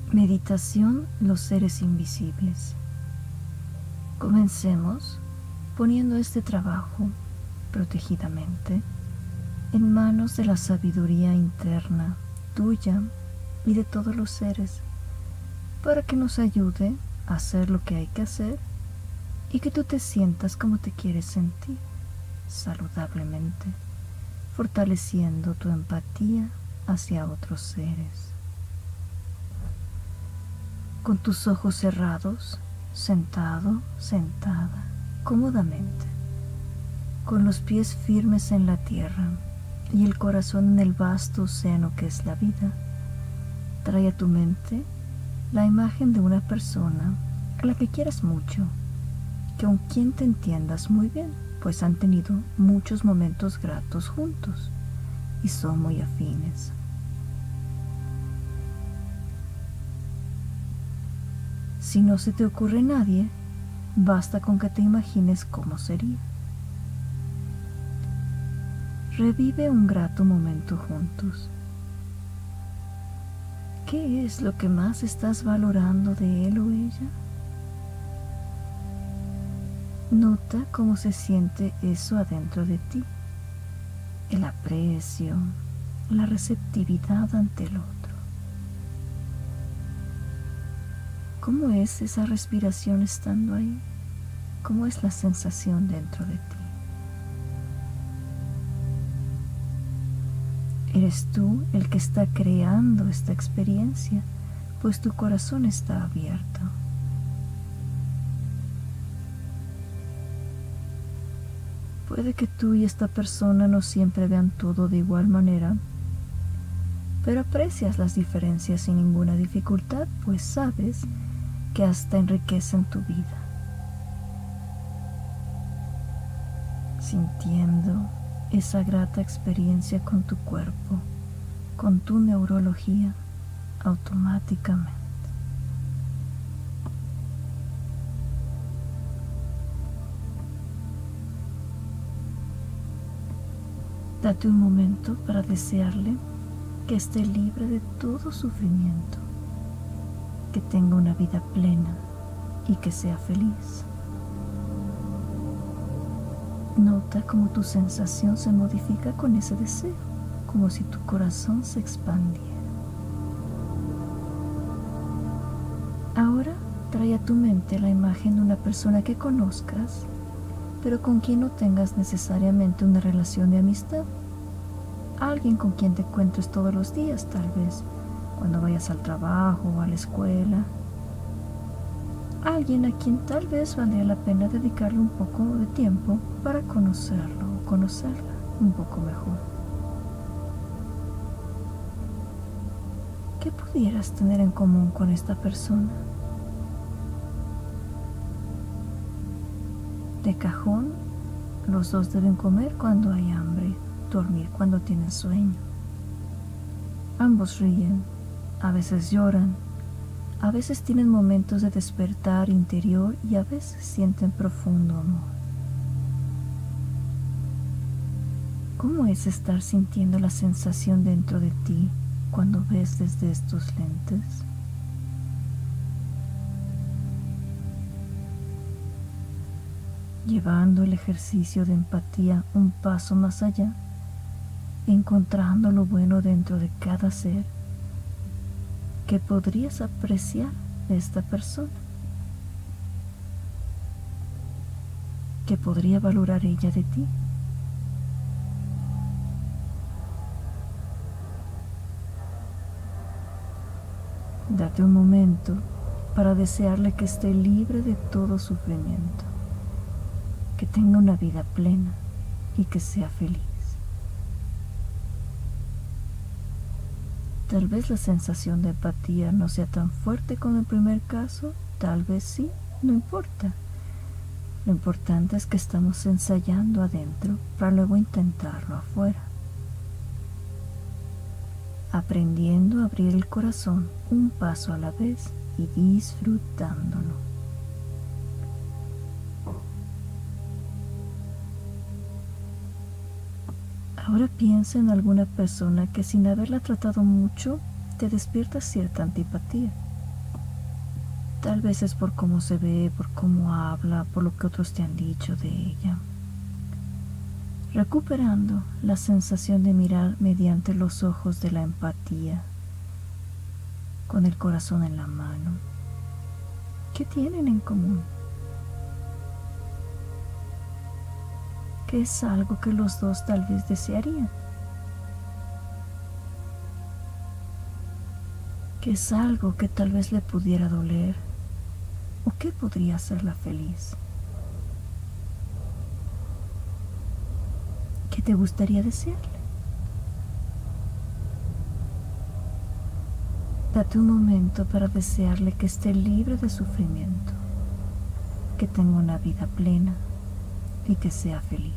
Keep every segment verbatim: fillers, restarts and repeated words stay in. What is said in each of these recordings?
Meditación Los seres invisibles. Comencemos poniendo este trabajo protegidamente en manos de la sabiduría interna tuya y de todos los seres, para que nos ayude a hacer lo que hay que hacer y que tú te sientas como te quieres sentir, saludablemente, fortaleciendo tu empatía hacia otros seres. Con tus ojos cerrados, sentado, sentada, cómodamente, con los pies firmes en la tierra y el corazón en el vasto océano que es la vida, trae a tu mente la imagen de una persona a la que quieras mucho, que con quien te entiendas muy bien, pues han tenido muchos momentos gratos juntos y son muy afines. Si no se te ocurre nadie, basta con que te imagines cómo sería. Revive un grato momento juntos. ¿Qué es lo que más estás valorando de él o ella? Nota cómo se siente eso adentro de ti, el aprecio, la receptividad ante el otro. ¿Cómo es esa respiración estando ahí? ¿Cómo es la sensación dentro de ti? Eres tú el que está creando esta experiencia, pues tu corazón está abierto. Puede que tú y esta persona no siempre vean todo de igual manera, pero aprecias las diferencias sin ninguna dificultad, pues sabes que hasta enriquecen tu vida. Sintiendo esa grata experiencia con tu cuerpo, con tu neurología, automáticamente. Date un momento para desearle que esté libre de todo sufrimiento, que tenga una vida plena y que sea feliz. Nota cómo tu sensación se modifica con ese deseo, como si tu corazón se expandiera. Ahora trae a tu mente la imagen de una persona que conozcas, pero con quien no tengas necesariamente una relación de amistad. Alguien con quien te encuentres todos los días, tal vez, cuando vayas al trabajo o a la escuela. Alguien a quien tal vez valdría la pena dedicarle un poco de tiempo para conocerlo o conocerla un poco mejor. ¿Qué pudieras tener en común con esta persona? De cajón, los dos deben comer cuando hay hambre, dormir cuando tienen sueño. Ambos ríen, a veces lloran, a veces tienen momentos de despertar interior y a veces sienten profundo amor. ¿Cómo es estar sintiendo la sensación dentro de ti cuando ves desde estos lentes? Llevando el ejercicio de empatía un paso más allá, encontrando lo bueno dentro de cada ser que podrías apreciar de esta persona, que podría valorar ella de ti. Date un momento para desearle que esté libre de todo sufrimiento, que tenga una vida plena y que sea feliz. Tal vez la sensación de empatía no sea tan fuerte como el primer caso, tal vez sí, no importa. Lo importante es que estamos ensayando adentro para luego intentarlo afuera. Aprendiendo a abrir el corazón un paso a la vez y disfrutándolo. Ahora piensa en alguna persona que sin haberla tratado mucho te despierta cierta antipatía. Tal vez es por cómo se ve, por cómo habla, por lo que otros te han dicho de ella. Recuperando la sensación de mirar mediante los ojos de la empatía, con el corazón en la mano. ¿Qué tienen en común? ¿Qué es algo que los dos tal vez desearían? ¿Qué es algo que tal vez le pudiera doler? ¿O qué podría hacerla feliz? ¿Qué te gustaría desearle? Date un momento para desearle que esté libre de sufrimiento, que tenga una vida plena y que sea feliz.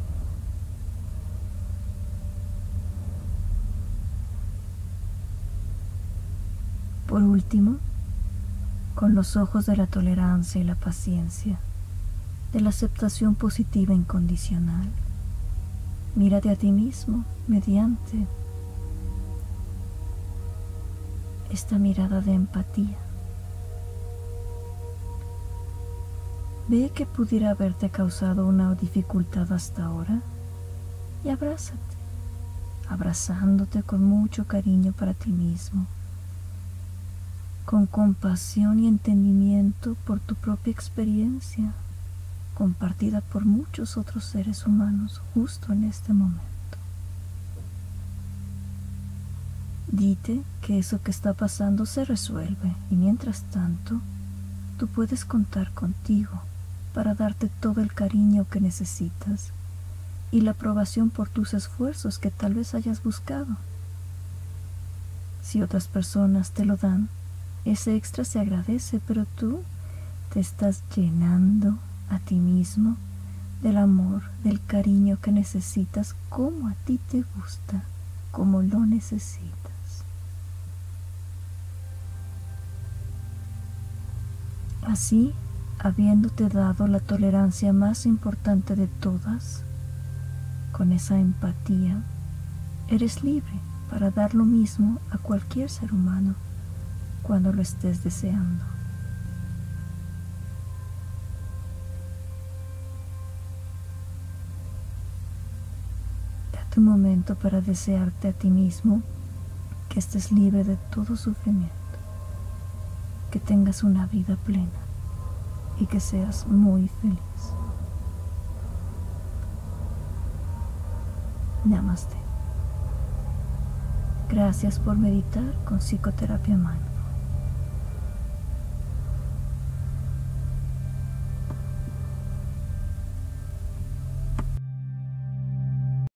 Por último, con los ojos de la tolerancia y la paciencia, de la aceptación positiva e incondicional, mírate a ti mismo mediante esta mirada de empatía. Ve que pudiera haberte causado una dificultad hasta ahora y abrázate, abrazándote con mucho cariño para ti mismo, con compasión y entendimiento por tu propia experiencia, compartida por muchos otros seres humanos justo en este momento. Dite que eso que está pasando se resuelve y mientras tanto, tú puedes contar contigo para darte todo el cariño que necesitas y la aprobación por tus esfuerzos que tal vez hayas buscado. Si otras personas te lo dan, ese extra se agradece, pero tú te estás llenando a ti mismo del amor, del cariño que necesitas, como a ti te gusta, como lo necesitas. Así, habiéndote dado la tolerancia más importante de todas, con esa empatía, eres libre para dar lo mismo a cualquier ser humano cuando lo estés deseando. Date un momento para desearte a ti mismo que estés libre de todo sufrimiento, que tengas una vida plena y que seas muy feliz. Namaste. Gracias por meditar con Psicoterapia Mind.